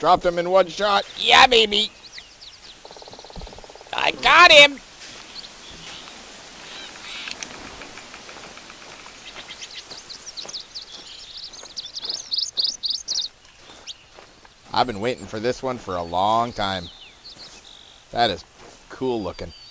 Dropped him in one shot. Yeah, baby. I got him. I've been waiting for this one for a long time. That is cool looking.